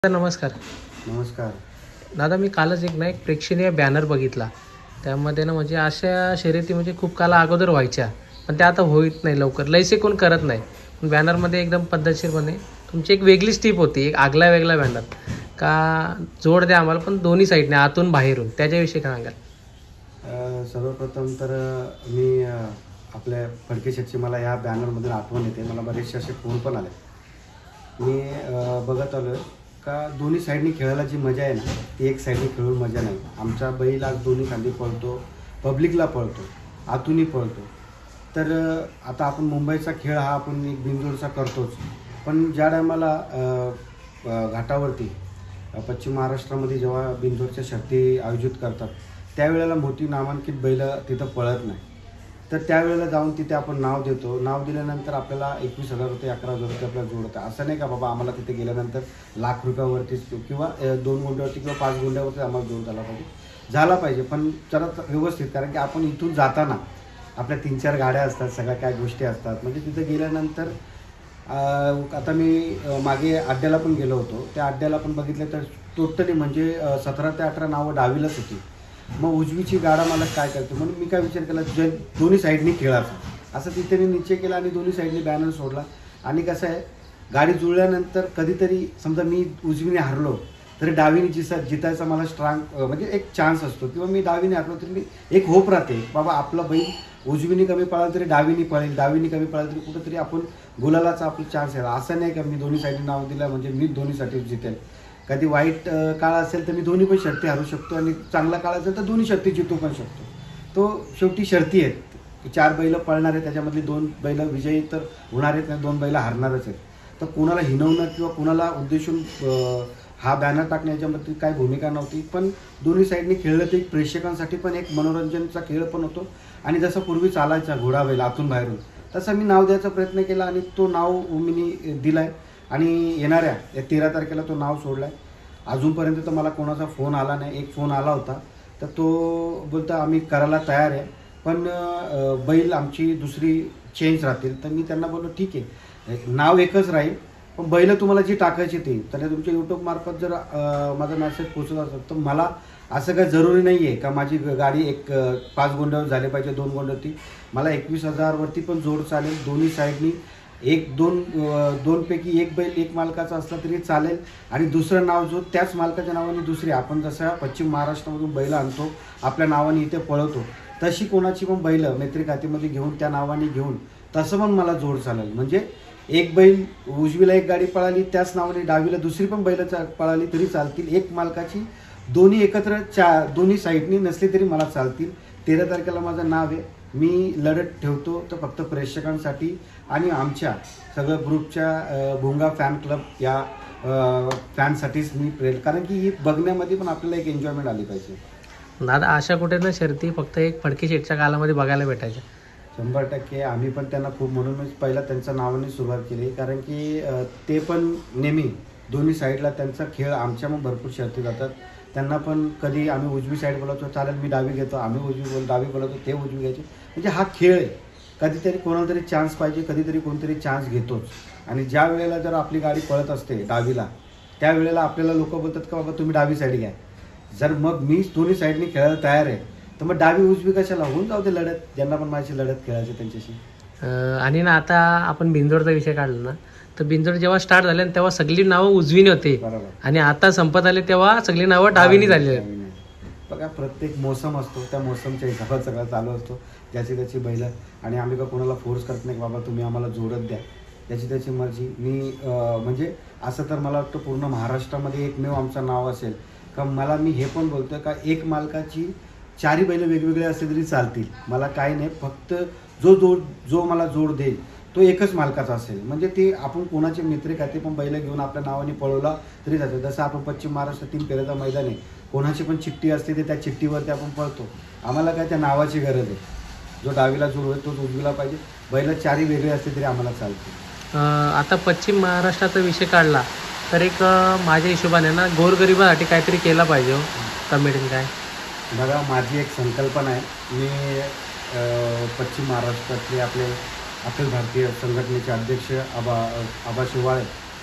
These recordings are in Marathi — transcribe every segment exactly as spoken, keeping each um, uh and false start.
नमस्कार. नमस्कार दादा, मी कालच एक ना एक प्रेक्षणीय बॅनर बघितला. त्यामध्ये ना म्हणजे अशा शर्यती म्हणजे खूप काला अगोदर व्हायच्या, पण त्या आता होत नाही लवकर, लयसे कोण करत नाही. पण बॅनरमध्ये एकदम पद्धतशीरपणे तुमची एक वेगळीच टीप होती, एक आगला वेगळा बॅनर का जोड द्या आम्हाला, पण दोन्ही साईडने आतून बाहेरून, त्याच्याविषयी काय सांगाल? अ, सर्वप्रथम तर अ, मी अ, आपल्या फडके शेटची मला या बॅनरमधून आठवण येते. मला बरेचसे असे फोन पण आले. मी अ, बघत आलो का दोन्ही साईडनी खेळायला जी मजा आहे ना, ती एक साईडनी खेळून मजा नाही. आमचा बैल आज दोन्ही खांदी पळतो, पब्लिकला पळतो, आतूनही पळतो. तर अ, आता आपण मुंबईचा खेळ हा आपण एक बिनजोडचा करतोच, पण ज्या टायमाला घाटावरती अ, पश्चिम महाराष्ट्रामध्ये जेव्हा बिनजोडच्या शर्ती आयोजित करतात, त्यावेळेला मोठी नामांकित बैल तिथं पळत नाही. तर त्यावेळेला जाऊन तिथे आपण नाव देतो. नाव दिल्यानंतर आपल्याला एकवीस हजार रुपये अकरा हजार रुपये आपल्याला जोडतं. असं नाही का बाबा आम्हाला तिथे गेल्यानंतर लाख रुपयावरतीच किंवा दोन गुंड्यावरती किंवा पाच गुंड्यावरती आम्हाला जोड झाला पाहिजे झाला पाहिजे पण जरा व्यवस्थित. कारण की आपण इथून जाताना आपल्या तीन चार गाड्या असतात, सगळ्या काय गोष्टी असतात. म्हणजे तिथे गेल्यानंतर आता मी मागे अड्ड्याला पण गेलो होतो. त्या अड्ड्याला पण बघितलं तर टोटली म्हणजे सतरा ते अठरा नावं डावीलाच होती. मग उजवीची गाडा मला काय करते म्हणून मी काय विचार केला, जे दोन्ही साईडनी खेळायचं असं तिथे मी निश्चय केला आणि दोन्ही साईडनी बॅनर सोडला. आणि कसं आहे, गाडी जुळल्यानंतर कधीतरी समजा मी उजवीने हरलो तरी डावीने जिसा जितायचा मला स्ट्रांग म्हणजे एक चान्स असतो, किंवा मी डावीने हरलो तरी मी एक होप राहते बाबा आपला बैल उजवीने कमी पळाला तरी डावीने पळेल, डावीने कमी पळाला तरी कुठंतरी आपण गुलालाचा आपला चान्स आहे. असं नाही का मी दोन्ही साईडने नाव दिलं म्हणजे मी दोन्हीसाठी जितेल. कधी वाईट काळ असेल तर मी दोन्ही पण शर्ती हरू शकतो, आणि चांगला काळ असेल तर दोन्ही शर्ती जितू पण शकतो. तो शेवटी शर्ती आहेत, चार बैलं पळणार आहेत, त्याच्यामधली दोन बैलं विजयी तर होणार आहेत, दोन बैलं हारणारच आहेत. तर कोणाला हिनवणं किंवा कोणाला उद्देशून हा बॅनर टाकणं याच्यामध्ये काही भूमिका नव्हती. पण दोन्ही साईडने खेळलं तर एक प्रेक्षकांसाठी पण एक मनोरंजनचा खेळ पण होतो. आणि जसं पूर्वी चालायचा घोडा बैल आतून बाहेरून, तसं मी नाव द्यायचा प्रयत्न केला आणि तो नाव मी दिला आहे. आणि येणाऱ्या या तेरा तारखेला तो नाव सोडला आहे. अजूनपर्यंत तर मला कोणाचा फोन आला नाही. एक फोन आला होता तर तो बोलता आम्ही करायला तयार आहे, पण बैल आमची दुसरी चेंज राहतील. तर मी त्यांना बोललो ठीक आहे, नाव एकच राहील, पण बैल तुम्हाला जी टाकायची ती तर तुमच्या यूट्यूबमार्फत जर माझा मेसेज पोचत असेल तर मला असं काही जरुरी नाही आहे का माझी गाडी एक पाच गोंड्यावर झाली पाहिजे, दोन गोंड्यावरती. मला एकवीस हजारवरती पण जोड चालेल. दोन्ही साईडनी एक दोन दोनपैकी एक बैल एक मालकाचा असला तरी चालेल, आणि दुसरं नाव जो त्याच मालकाच्या नावाने दुसरी आपण जसं पश्चिम महाराष्ट्रामधून बैल आणतो आपल्या नावाने इथे पळवतो, तशी कोणाची पण बैल मैत्री खात्यामध्ये घेऊन त्या नावाने घेऊन तसं पण मला जोड चालेल. म्हणजे एक बैल उजवीला एक गाडी पळाली त्याच नावाने डावीला दुसरी पण बैल पळाली तरी चालतील. एक मालकाची दोन्ही एकत्र चा दोन्ही साईडनी नसली तरी मला चालतील. तेरा तारखेला माझं नाव आहे. मी लढत ठेवतो तर फक्त प्रेक्षकांसाठी आणि आमच्या सगळं ग्रुपच्या भोंगा फॅन क्लब या फॅनसाठीच मी प्रेर, कारण की ही बघण्यामध्ये पण आपल्याला एक एन्जॉयमेंट आली पाहिजे. दादा, अशा कुठे ना शर्ती फक्त एक फडके शेटच्या कालामध्ये बघायला भेटायच्या. शंभर टक्के आम्ही पण त्यांना खूप म्हणूनच पहिला त्यांच्या नावाने सुरुवात केली, कारण की ते पण नेहमी दोन्ही साईडला त्यांचा खेळ आमच्या मग भरपूर शर्ती जातात. त्यांना पण कधी आम्ही उजवी साईड बोलवतो चालेल मी डावी घेतो, आम्ही उजवी बोल डावी बोलवतो ते उजवी घ्यायचे. म्हणजे हा खेळ आहे, कधीतरी कोणाला तरी चान्स पाहिजे, कधीतरी कोणतरी चान्स घेतोच. आणि ज्या वेळेला जर आपली गाडी पळत असते डावीला, त्यावेळेला आपल्याला लोक बोलतात का बाबा तुम्ही डावी साईड घ्या. जर मग मी दोन्ही साईडनी खेळायला तयार आहे तर मग डावी उजवी कशाला, होऊन जाऊ दे लढत, ज्यांना पण माझी लढत खेळायची त्यांच्याशी. आणि ना आता आपण बिंजोडचा विषय काढला ना, तर बिंजोड जेव्हा स्टार्ट झाले तेव्हा सगळी नावं उजवीने होते, आणि आता संपत आले तेव्हा सगळी नावं डावीने झाली. बघा प्रत्येक मोसम असतो, त्या मोसमच्या हिशोबात सगळं चालू असतो, ज्याची त्याची बैल. आणि आम्ही का कोणाला फोर्स करत नाही बाबा तुम्ही आम्हाला जोडत द्या, त्याची त्याची मर्जी. मी म्हणजे असं तर मला वाटतं पूर्ण महाराष्ट्रामध्ये एकमेव आमचं नाव असेल का. मला मी हे पण बोलतोय का एक मालकाची चारही बैल वेगवेगळे असले तरी चालतील, मला काही नाही. फक्त जो जोड जो मला जोड देईल तो एकच मालकाचा असेल. म्हणजे ते आपण कोणाचे मित्र खाते पण बैल घेऊन आपल्या नावाने पळवला तरी जातं. जसं आपण पश्चिम महाराष्ट्रात तीन पेरेचा मैदान आहे, कोणाची पण चिठ्ठी असते ते त्या चिठ्ठीवरती आपण पळतो. आम्हाला काय त्या नावाची गरज आहे, जो डावीला जोड होईल तो उजवीला पाहिजे. बैल चारही वेगळे असते तरी आम्हाला चालते. आता पश्चिम महाराष्ट्राचा विषय काढला तर एक माझ्या हिशोबाने ना गोरगरिबासाठी काहीतरी केला पाहिजे. कमिटीने काय बघा, माझी एक संकल्पना आहे. मी पश्चिम महाराष्ट्रातले आपले अखिल भारतीय संघटनेचे अध्यक्ष आबा आबा शिवाळे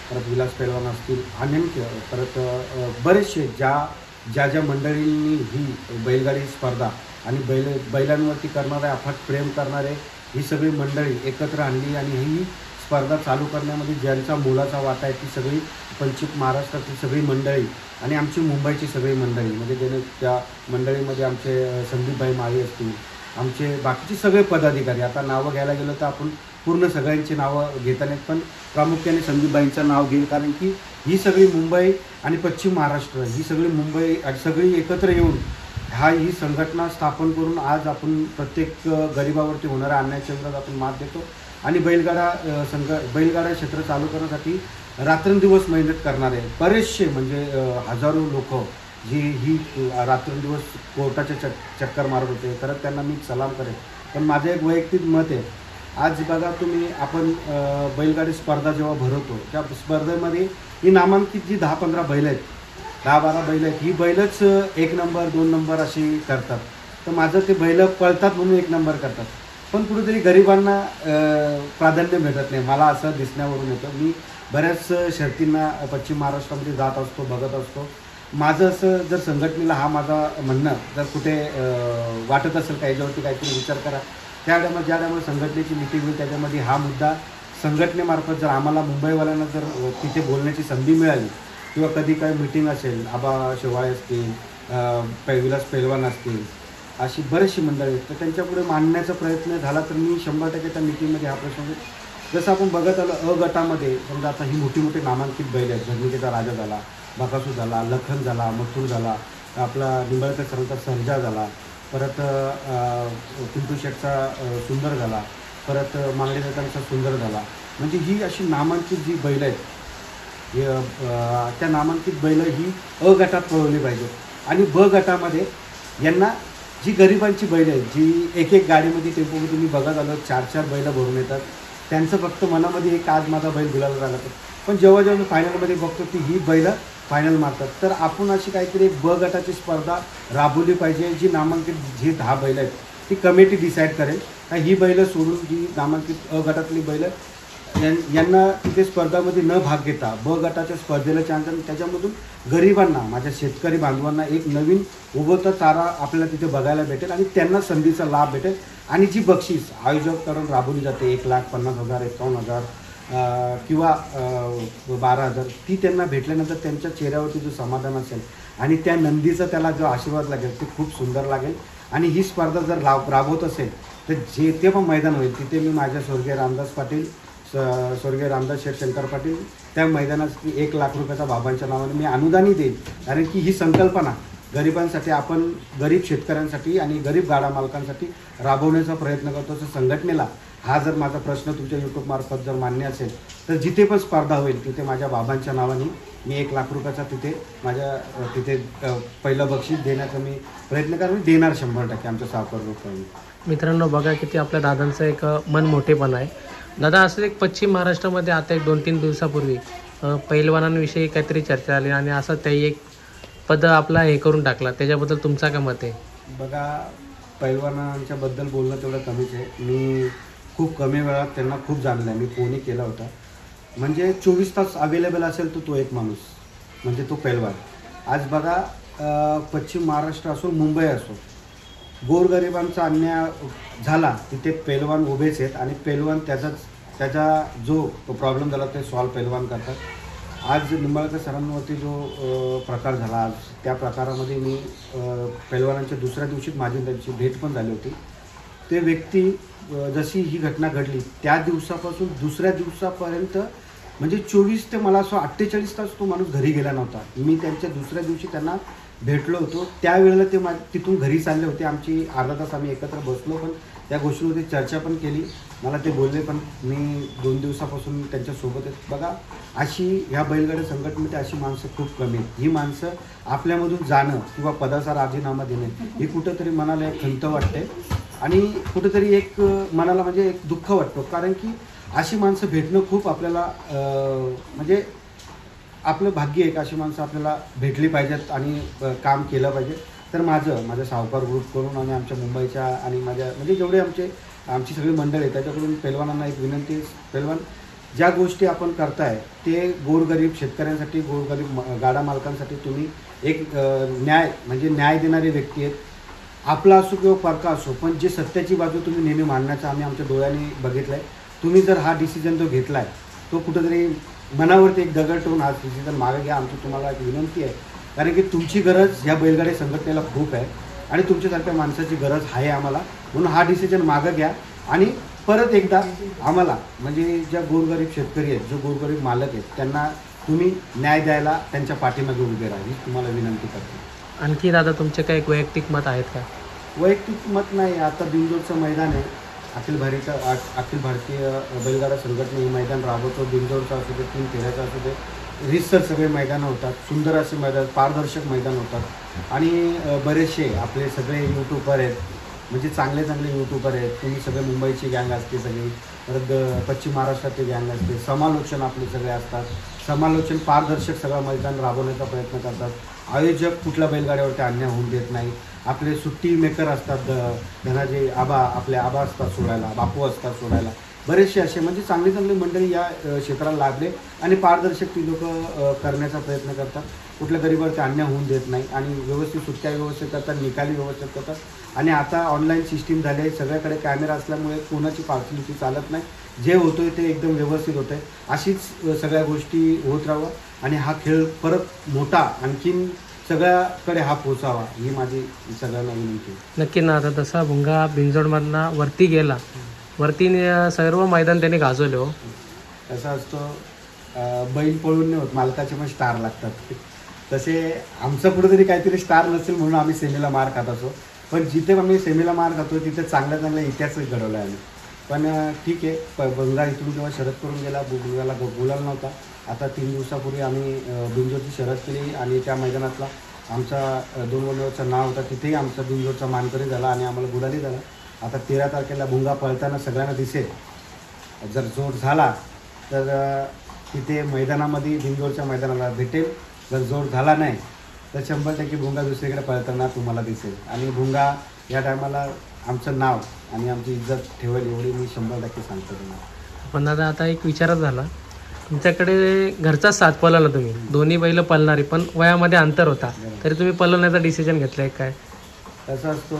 परत विलास पैलवान असतील, अनेक परत अ, बरेचसे ज्या ज्या ज्या मंडळींनी ही बैलगाडी स्पर्धा आणि बैल बैलांवरती करणारे अफाट प्रेम करणारे ही सगळी मंडळी एकत्र आणली आणि ही स्पर्धा चालू करण्यामध्ये ज्यांचा मोलाचा वाटा आहे ती सगळी पश्चिम महाराष्ट्रातील सगळी मंडळी आणि आमची मुंबईची सगळी मंडळी म्हणजे ज्याने त्या मंडळीमध्ये आमचे अ, संदीपभाई माळी असतील, आमचे बाकीचे सगळे पदाधिकारी. आता नावं घ्यायला गेलं तर आपण पूर्ण सगळ्यांची नावं घेता नाहीत, पण प्रामुख्याने संदीपबाईंचं नाव घेईल कारण की ही सगळी मुंबई आणि पश्चिम महाराष्ट्र ही सगळी मुंबई सगळी एकत्र येऊन हा ही संघटना स्थापन करून आज आपण प्रत्येक गरिबावरती होणाऱ्या अन्यायाच्या विरोधात आपण मात देतो आणि बैलगाडा अ, संघ बैलगाडा क्षेत्र चालू करण्यासाठी रात्रंदिवस मेहनत करणारे बरेचसे म्हणजे अ, हजारो लोक जी ही रात्रंदिवस कोर्टाचे चक चक्कर मारत होते, तर त्यांना मी सलाम करेन. पण माझं एक वैयक्तिक मत आहे, आज बघा तुम्ही आपण अ, बैलगाडी स्पर्धा जेव्हा भरवतो त्या स्पर्धेमध्ये ही नामांकित जी दहा पंधरा बैल आहेत, दहा बारा बैल आहेत, ही बैलच एक नंबर दोन नंबर अशी करतात. तर माझं ते बैल पळतात म्हणून एक नंबर करतात, पण कुठेतरी गरिबांना प्राधान्य भेटत नाही. मला असं दिसण्यावरून येतं. मी बऱ्याच शर्तींना पश्चिम महाराष्ट्रामध्ये जात असतो, बघत असतो. माझं असं जर संघटनेला हा माझा म्हणणं जर कुठे वाटत असेल का याच्यावरती काहीतरी विचार करा, त्या टायमात ज्या टायमाला संघटनेची मिटिंग होईल त्याच्यामध्ये हा मुद्दा संघटनेमार्फत जर आम्हाला मुंबईवाल्यांना जर तिथे बोलण्याची संधी मिळाली किंवा कधी काही मिटिंग असेल, आबा शेवाळे असतील, पै विलास पैलवान असतील, अशी बरीचशी मंडळी आहेत, तर त्यांच्यापुढे मांडण्याचा प्रयत्न झाला तर मी शंभर टक्के त्या मिटिंगमध्ये हा प्रश्न होईल. जसं आपण बघत आलो अ गटामध्ये समजा आता ही मोठी मोठी नामांकित बैल आहेत, झरणीकेचा राजा झाला, बकासूर झाला, लखन झाला, मथुर झाला, आपला निंबाळकर सरांचा सर्जा झाला, परत पिंटू शेठचा सुंदर झाला, परत मांगडे नेत्यांचा सुंदर झाला. म्हणजे ही अशी नामांकित जी बैल आहेत त्या नामांकित बैल ही अ गटात पळवली पाहिजेत आणि ब गटामध्ये यांना जी गरिबांची बैल आहेत, जी एक एक गाडीमध्ये टेम्पोमध्ये तुम्ही बघत आलो चार चार बैलं भरून येतात, त्यांचं फक्त मनामध्ये एक आज माझा बैल गुलाला राहिला. पण जेव्हा जेव्हा मी फायनलमध्ये बघतो की ही बैलं फायनल मारतात, तर आपण अशी काहीतरी ब गटाची स्पर्धा राबवली पाहिजे. जी नामांकित जी दहा बैल आहेत ती कमिटी डिसाईड करेल का ही बैलं सोडून जी नामांकित अ गटातली बैलं यांना तिथे स्पर्धामध्ये न भाग घेता ब गटाच्या स्पर्धेला चान्स आणि त्याच्यामधून गरिबांना, माझ्या शेतकरी बांधवांना एक नवीन उभवता तारा आपल्याला तिथे बघायला भेटेल आणि त्यांना संधीचा लाभ भेटेल. आणि जी बक्षीस आयोजकांकडून राबवली जाते एक लाख पन्नास हजार एकावन्न हजार किंवा बारा हजार ती त्यांना भेटल्यानंतर त्यांच्या चेहऱ्यावरती जो समाधान असेल आणि त्या नंदीचा त्याला जो आशीर्वाद लागेल ते खूप सुंदर लागेल. आणि ही स्पर्धा जर लाभ राबवत असेल तर जे ते पण मैदान होईल तिथे मी माझ्या स्वर्गीय रामदास पाटील स्वर्गीय रामदास शेठ शंकर पाटील त्या मैदानात एक लाख रुपयाचा बाबांच्या नावाने मी अनुदानही देईन. कारण की ही संकल्पना गरिबांसाठी, आपण गरीब शेतकऱ्यांसाठी आणि गरीब गाडा मालकांसाठी राबवण्याचा प्रयत्न करतो. तर संघटनेला हा जर माझा प्रश्न तुमच्या यूट्यूबमार्फत जर मान्य असेल तर जिथे पण स्पर्धा होईल तिथे माझ्या बाबांच्या नावाने मी एक लाख रुपयाचा तिथे माझ्या तिथे पहिलं बक्षीस देण्याचा मी प्रयत्न करेन, देणार शंभर टक्के आमच्या सावकार लोकांनी. मित्रांनो बघा किती आपल्या दादांचं एक मन मोठेपणा आहे. दादा असं एक पश्चिम महाराष्ट्रामध्ये आता एक दोन तीन दिवसापूर्वी पैलवानांविषयी काहीतरी चर्चा आली आणि असं त्याही एक पद आपला हे करून टाकला, त्याच्याबद्दल तुमचा काय मत आहे? बघा, पैलवानांच्याबद्दल बोलणं तेवढं कमीच आहे. मी खूप कमी वेळात त्यांना खूप जाणलं आहे. मी फोनही केला होता. म्हणजे चोवीस तास अवेलेबल असेल तर तो एक माणूस म्हणजे तो पैलवान. आज बघा पश्चिम महाराष्ट्र असो मुंबई असो, गोरगरिबांचा अन्याय झाला तिथे पैलवान उभेच आहेत आणि पैलवान त्याचाच त्याचा जो प्रॉब्लेम झाला ते सॉल्व पैलवान करतात. आज निंबाळकर सरांवरती जो प्रकार झाला, आज त्या प्रकारामध्ये मी पैलवानांच्या दुसऱ्या दिवशीच माझी त्यांची भेट पण झाली होती. ते व्यक्ती जशी ही घटना घडली त्या दिवसापासून दुसऱ्या दिवसापर्यंत म्हणजे चोवीस ते मला असं अठ्ठेचाळीस तास तो माणूस घरी गेला नव्हता. मी त्यांच्या दुसऱ्या दिवशी त्यांना भेटलो होतो. त्यावेळेला ते मा तिथून घरी चालले होते. आमची अर्धा तास आम्ही एकत्र बसलो, पण त्या गोष्टीवरती चर्चा पण केली. मला ते बोलले पण मी दोन दिवसापासून त्यांच्यासोबत आहेत. बघा, अशी ह्या बैलगाडी संघटनेमध्ये अशी माणसं खूप कमी आहेत. ही माणसं आपल्यामधून जाणं किंवा पदाचा राजीनामा देणे ही कुठंतरी मनाला एक खंत वाटते आणि कुठंतरी एक मनाला म्हणजे एक दुःख वाटतो. कारण की अशी माणसं भेटणं खूप आपल्याला म्हणजे आपलं भाग्य आहे का अशी माणसं आपल्याला भेटली पाहिजेत आणि काम केलं पाहिजे. तर माझं माझ्या सावकार ग्रुप करून आणि आमच्या मुंबईच्या आणि माझ्या म्हणजे जेवढे आमचे आमची सगळी मंडळी आहे त्याच्याकडून पैलवानांना एक विनंती, पैलवान ज्या गोष्टी आपण करताय ते गोरगरीब शेतकऱ्यांसाठी, गोरगरीब म- गाडा मालकांसाठी तुम्ही एक अ, न्याय म्हणजे न्याय देणारी व्यक्ती आहेत. आपला असो किंवा परका असो, पण जे सत्याची बाजू तुम्ही नेहमी मांडण्याचं आम्ही आमच्या डोळ्यांनी बघितलं आहे. तुम्ही जर हा डिसिजन जो घेतला आहे तो कुठंतरी मनावरती एक दगड ठेवून हा डिसिजन मागे घ्या. आमची तुम्हाला एक विनंती आहे, कारण की तुमची गरज ह्या बैलगाडी संघटनेला खूप आहे आणि तुमच्यासारख्या माणसाची गरज आहे आम्हाला. म्हणून हा डिसिजन मागं घ्या आणि परत एकदा आम्हाला म्हणजे ज्या गोरगरीब शेतकरी आहेत, जो गोरगरीब मालक आहेत, त्यांना तुम्ही न्याय द्यायला त्यांच्या पाठीमागे उभे राहा ही तुम्हाला विनंती करतो. आणखी दादा तुमचे काही वैयक्तिक मत आहेत का? वैयक्तिक मत नाही. आता बिंजोडचं मैदान आहे, अखिल भारतीय अखिल भारतीय बैलगाडा संघटना हे मैदान राबवतो. बिंजोडचं असू दे, तीन फेऱ्याचं असू दे, रितसर सगळे मैदानं होतात. सुंदर असे मैदान, पारदर्शक मैदान होतात आणि अ, बरेचसे आपले सगळे यूट्यूबर आहेत, म्हणजे चांगले चांगले यूट्यूबर आहेत. तुम्ही सगळे मुंबईची गँग असते सगळी, परत अ, पश्चिम महाराष्ट्राची गँग असते. समालोचन आपले सगळे असतात. समालोचन पारदर्शक सगळं मैदान राबवण्याचा प्रयत्न करतात. आयोजक कुठल्या बैलगाड्यावरती अन्याय होऊन देत नाही. आपले सुट्टी मेकर असतात, ध- धनाजी आबा, आपले आबा असतात सोडायला, बापू असतात सोडायला. बरेचसे असे म्हणजे चांगली चांगली मंडळी या अ, क्षेत्राला लाभले आणि पारदर्शक ती लोक करण्याचा प्रयत्न करतात. कुठल्या गरीबावरती अन्याय होऊन देत नाही आणि व्यवस्थित सुट्ट्या व्यवस्थित करतात, निकाली व्यवस्थित करतात. आणि आता ऑनलाईन सिस्टीम झाली आहे, सगळ्याकडे कॅमेरा असल्यामुळे कोणाची पार्सलिटी चालत नाही. जे होतोय ते एकदम व्यवस्थित होतंय. अशीच अ, सगळ्या गोष्टी होत राहावं आणि हा खेळ परत मोठा आणखीन सगळ्याकडे हा पोचावा ही माझी सगळ्यांना विनंती आहे. नक्की ना. आता तसा भुंगा बिंजोडमधनं वरती गेला, वरती न- सर्व मैदान त्यांनी गाजवले हो. कसा असतो अं, बैल पळून नाही होत, मालकाचे पण स्टार लागतात. तसे आमचं कुठेतरी काहीतरी स्टार नसेल म्हणून आम्ही सेमीला मार खात असो, पण जिथे आम्ही सेमीला मार खातो तिथे चांगल्या चांगल्या इतिहास घडवला आहे आम्ही. पण अं, ठीक आहे, प बंगा इथून जेव्हा शरद करून गेला, बुंगाला बोलायला नव्हता. आता तीन दिवसापूर्वी आम्ही अं, बिंजोडची शरद केली आणि त्या मैदानातला आमचा अं, दोन वर्षाचं नाव होता, तिथेही आमचा बिंजोडचा मानकरी झाला आणि आम्हाला गुलाली झाला. आता तेरा तारखेला भुंगा पळताना सगळ्यांना दिसेल. जर जोर झाला तर अ, तिथे मैदानामध्ये बिंजोडच्या मैदानाला भेटेल. जर जोर झाला नाही तर शंभर टक्के भुंगा दुसरीकडे पळताना तुम्हाला दिसेल. आणि भुंगा या टायमाला आमचं नाव आणि आमची इज्जत ठेवेल एवढी मी शंभर टक्के सांगतो तुम्हाला. पण दादा आता एक विचारच झाला, तुमच्याकडे घरचाच साथ पळवला तुम्ही, दोन्ही बैल पळणारी, पण वयामध्ये अंतर होता तरी तुम्ही पळवण्याचा डिसिजन घेतलाय काय? कसं असतो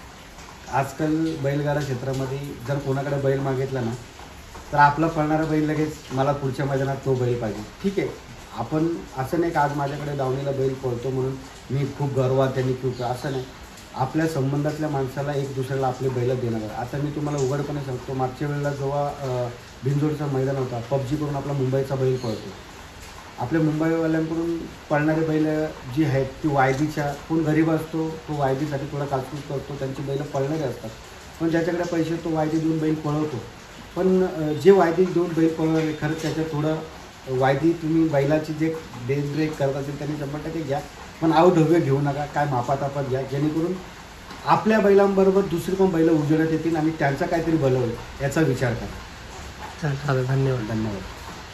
आजकाल बैलगाडा क्षेत्रामध्ये जर कोणाकडे बैल मागितला ना तर आपला पळणारा बैल लगेच मला पुढच्या मैदानात तो बैल पाहिजे. ठीक आहे, आपण असं नाही का आज माझ्याकडे दावणीला बैल पळतो म्हणून मी खूप गर्वात त्यांनी खूप असं नाही. आपल्या संबंधातल्या माणसाला एक दुसऱ्याला आपले बैल देणार आहे. आता मी तुम्हाला उघडपणे सांगतो, मागच्या वेळेला जेव्हा अ, बिंजोडचा मैदान होता, पबजी करून आपला मुंबईचा बैल पळतो. आपल्या मुंबईवाल्यांकडून पळणारे बैल जी आहेत ती वायदीच्या, कोण गरीब असतो तो वायदीसाठी थोडा काचकूच करतो, त्यांची बैल पळणारे असतात. पण ज्याच्याकडे पैसे तो वायदी देऊन बैल पळवतो. पण अ, जे वायदी देऊन बैल पळवणारे खरंच त्याच्यात थोडं वायदी तुम्ही बैलाची जे डेज ब्रेक करत असेल त्यांनी शंभर टक्के घ्या, पण अवढव्य घेऊ नका, काय मापातापात घ्या, जेणेकरून आपल्या बैलांबरोबर दुसरी पण बैलं उजेडात येतील आणि त्यांचा काहीतरी भलं होईल याचा विचार करा. चालेल, धन्यवाद. धन्यवाद.